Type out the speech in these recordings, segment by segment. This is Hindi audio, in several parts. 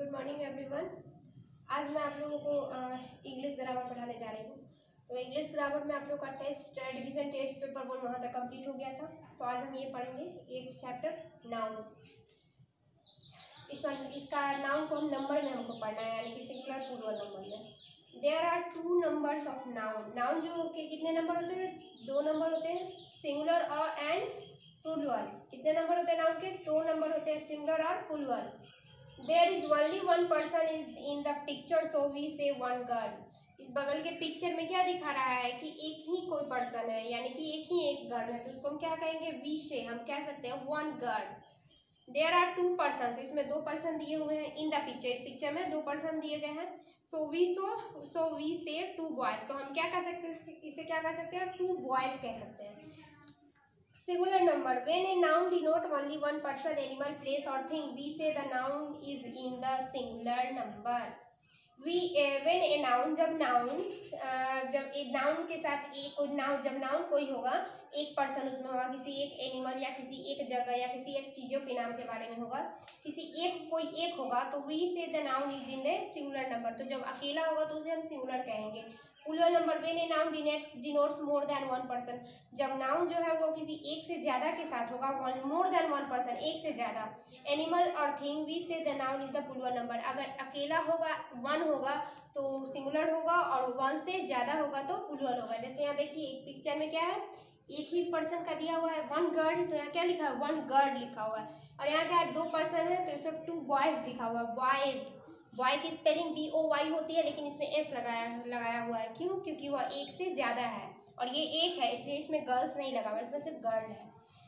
Good morning everyone. आज मैं आप लोगों को इंग्लिश ग्रामर पढ़ाने जा रही हूँ। तो इंग्लिश ग्रामर में आप लोग का टेस्ट डिवीजन टेस्ट पेपर 1 वहाँ तक कंप्लीट हो गया था। तो आज हम ये पढ़ेंगे 8th चैप्टर नाउन। इसका नाउन को हम नंबर में हमको पढ़ना है, यानी कि सिंगुलर प्लूरल नंबर में। There are 2 numbers of noun. Noun जो के कितने नंबर होते हैं? 2 नंबर होते हैं, सिंगुलर और एंड प्लूरल। कितने नंबर होते हैं नाउन के? 2 नंबर होते हैं, सिंगुलर और plural. There is only one person is in the picture, so we say one girl. इस बगल के पिक्चर में क्या दिखा रहा है कि एक ही कोई पर्सन है, यानी कि एक ही एक गर्ल है, तो उसको हम क्या कहेंगे? वी से हम कह सकते हैं one girl. There are 2 person, इसमें 2 पर्सन दिए हुए हैं। इन द पिक्चर, इस पिक्चर में 2 पर्सन दिए गए हैं। सो वी से 2 बॉयज, तो हम क्या कह सकते हैं? इसे क्या कह सकते हैं? 2 बॉयज कह सकते हैं। Singular number. When a noun denote only one person, animal, place or thing, we say the noun is in the singular number. When a noun, जब नाउन के साथ एक नाउन, जब नाउन कोई होगा, एक पर्सन उसमें होगा, किसी एक एनिमल या किसी एक जगह या किसी एक चीज़ों के नाम के बारे में होगा, किसी कोई एक होगा, तो we say the noun is in the singular number. तो जब अकेला होगा तो उसे हम सिंगुलर कहेंगे। Plural number. When a noun denotes more than one person, जब नाउन जो है वो किसी एक से ज़्यादा के साथ होगा, मोर देन वन पर्सन, एक से ज़्यादा। एनिमल और thing, we say the noun is the plural number. अगर अकेला होगा, वन होगा तो सिंगुलर होगा, और वन से ज़्यादा होगा तो प्लूरल होगा। जैसे यहाँ देखिए एक पिक्चर में क्या है, एक ही पर्सन का दिया हुआ है, वन गर्ल, तो यहाँ क्या लिखा है? वन गर्ल लिखा हुआ है। और यहाँ क्या है? 2 पर्सन है, तो इसमें 2 बॉयज लिखा हुआ है, बॉयज। बॉय की स्पेलिंग BOY होती है, लेकिन इसमें S लगाया हुआ है। क्यों? क्योंकि वह एक से ज़्यादा है, और ये एक है, इसलिए इसमें गर्ल्स नहीं लगा हुआ, इसमें सिर्फ गर्ल है।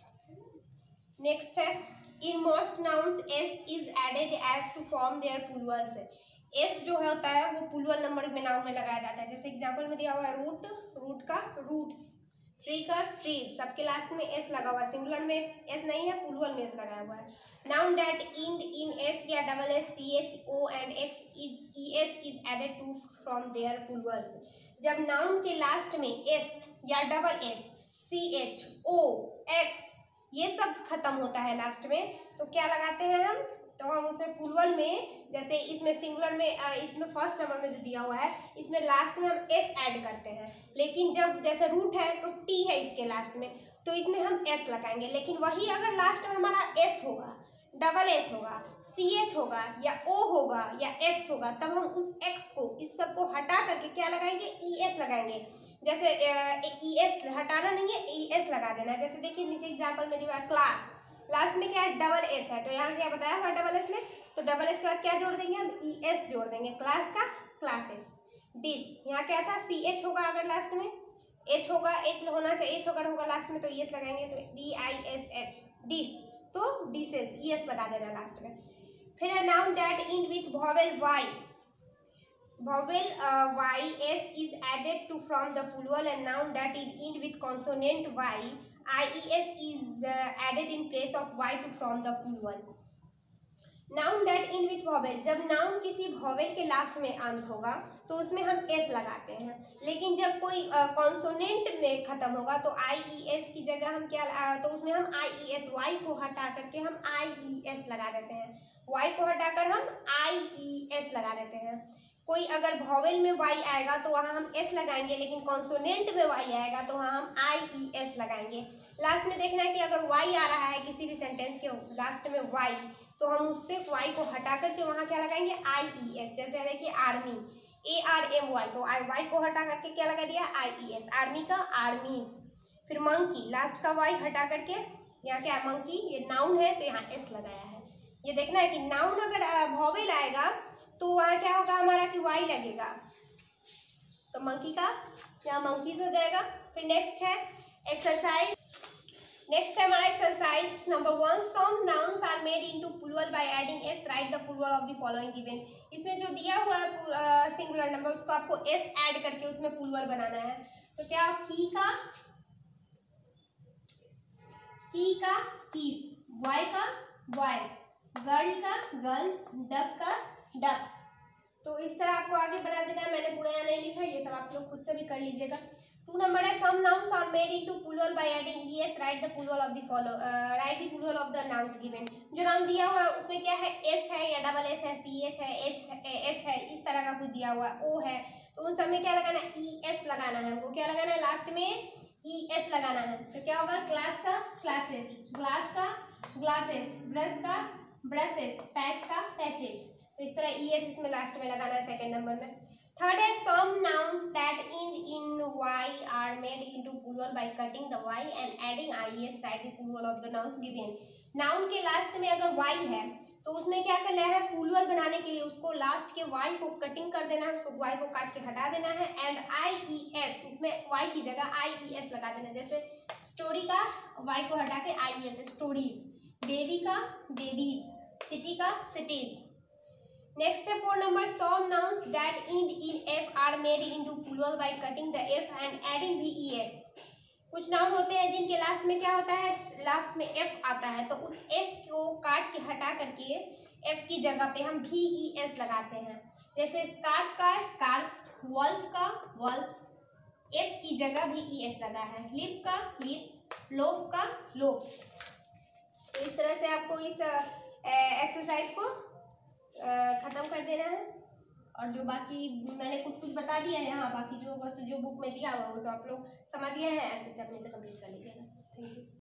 नेक्स्ट है, in most nouns S is added as to form their plurals. S जो होता है वो प्लूरल नंबर में नाउन में लगाया जाता है। जैसे एग्जांपल में दिया हुआ है रूट, रूट का रूट्स, ट्री का ट्रीज, सबके लास्ट में S लगा हुआ है। सिंगुलर में S नहीं है, प्लूरल में S लगाया हुआ है। Noun that end in S या SS, CH, O and X is ES is added to from their plurals. जब नाउन के लास्ट में S या SS, CH, O, X ये सब खत्म होता है लास्ट में, तो क्या लगाते हैं हम? तो हम उसमें प्लूरल में, जैसे इसमें सिंगुलर में, इसमें फर्स्ट नंबर में जो दिया हुआ है, इसमें लास्ट में हम S ऐड करते हैं। लेकिन जब जैसे रूट है तो T है इसके लास्ट में, तो इसमें हम S लगाएंगे। लेकिन वही अगर लास्ट में हमारा S होगा, SS होगा, CH होगा, या O होगा, या X होगा, तब हम उस X को, इस सब को हटा करके क्या लगाएंगे? ES लगाएंगे। जैसे ES हटाना नहीं है, ES लगा देना है। जैसे देखिए नीचे एग्जाम्पल में दिया है क्लास, लास्ट में क्या है? SS है, तो यहाँ क्या बताया हुआ SS में? तो SS के बाद क्या जोड़ देंगे हम? ES जोड़ देंगे, क्लास का क्लासेस। डिस, यहाँ क्या था? CH होगा अगर लास्ट में, H होगा, H होना चाहिए, H अगर होगा लास्ट में तो ES लगाएंगे, तो DISH, डिस, तो डिसेस, ES लगा देना लास्ट में। फिर है noun that end with vowel Y, vowel YS is added to from the plural, and noun that is end with consonant Y, IES is added in place of Y to from the plural. Noun that in with vowel, जब नाउन किसी वॉवेल के लास्ट में अंत होगा तो उसमें हम S लगाते हैं। लेकिन जब कोई कॉन्सोनेंट में खत्म होगा तो IES की जगह हम क्या, तो उसमें हम IES, Y को हटा करके हम IES लगा देते हैं। Y को हटाकर हम IES लगा देते हैं। कोई अगर वॉवेल में Y आएगा तो वहाँ हम S लगाएंगे, लेकिन कॉन्सोनेंट में Y आएगा तो वहाँ हम IES लगाएंगे। लास्ट में देखना है कि अगर Y आ रहा है किसी भी सेंटेंस के लास्ट में Y, तो हम उससे Y को हटा करके वहाँ क्या लगाएंगे? IES। जैसे देखिए आर्मी, ARMY, तो Y को हटा करके क्या लगा दिया? IES, आर्मी का आर्मीज। फिर मंकी, लास्ट का Y हटा करके यहाँ क्या है? मंकी, ये नाउन है तो यहाँ S लगाया है। ये देखना है कि नाउन अगर वॉवेल आएगा तो वहाँ क्या होगा हमारा? कि Y लगेगा, तो मंकी का यहाँ मंकीज हो जाएगा। फिर नेक्स्ट है एक्सरसाइज। नेक्स्ट है हमारा exercise number 1, some nouns are made into plural by adding S, write the plural of the following given. इसमें जो दिया हुआ है सिंगुलर नंबर, उसको आपको S ऐड करके उसमें प्लूरल बनाना है। तो क्या? की का कीज, बॉय का बॉयज, गर्ल का गर्ल्स, डक का डक्स। तो इस तरह आपको आगे बना देना है। मैंने पूरा यहाँ नहीं लिखा, ये सब आप लोग खुद से भी कर लीजिएगा। 2 नंबर है some nouns are made into plural by adding es, write the plural of the follow, write the plural of the nouns given. जो नाउन दिया हुआ है उसमें क्या है, एस है या डबल एस है, सी एच है, एच है, इस तरह का कुछ दिया हुआ है, ओ है, तो उन सब में क्या लगाना है, ई एस लगाना है हमको, क्या लगाना है लास्ट में, ई एस लगाना है। तो क्या होगा, क्लास का क्लासेस, ग्लास का ग्लासेस, ब्रश का ब्रशेस, पैच का पैचेस, तो इस तरह ई एस इसमें लास्ट में लगाना है सेकंड नंबर में। थर्ड है some nouns that end in Y are made into plural by cutting the Y and adding I S, write the plural of the nouns given. Noun के लास्ट में अगर वाई है तो उसमें क्या करना है, प्लूरल बनाने के लिए उसको लास्ट के वाई को कटिंग कर देना है, उसको वाई को काट के हटा देना है, एंड आई ई एस, उसमें वाई की जगह आई ई एस लगा देना है। जैसे स्टोरी का वाई को हटा के I E S, stories, baby का बेबीज, सिटी का सिटीज। नेक्स्ट है 4 number some nouns that end in F are made into plural by cutting the F and adding V E S. कुछ नाउन होते हैं जिनके लास्ट में क्या होता है, लास्ट में एफ आता है, तो उस एफ को काट के हटा करके एफ की जगह पे हम वी ई एस लगाते हैं। जैसे स्कार्फ का स्कार्फ्स, वॉल्फ का वॉल्फ्स, एफ की जगह वी ई एस लगा है, लिप का लिप्स, लोफ का लोफ्स। तो इस तरह से आपको इस एक्सरसाइज को ख़त्म कर देना है, और जो बाकी मैंने कुछ बता दिया है यहाँ, बाकी जो बुक में दिया हुआ वो तो आप लोग समझ गए हैं, अच्छे से अपने से कंप्लीट कर लीजिएगा। Thank you.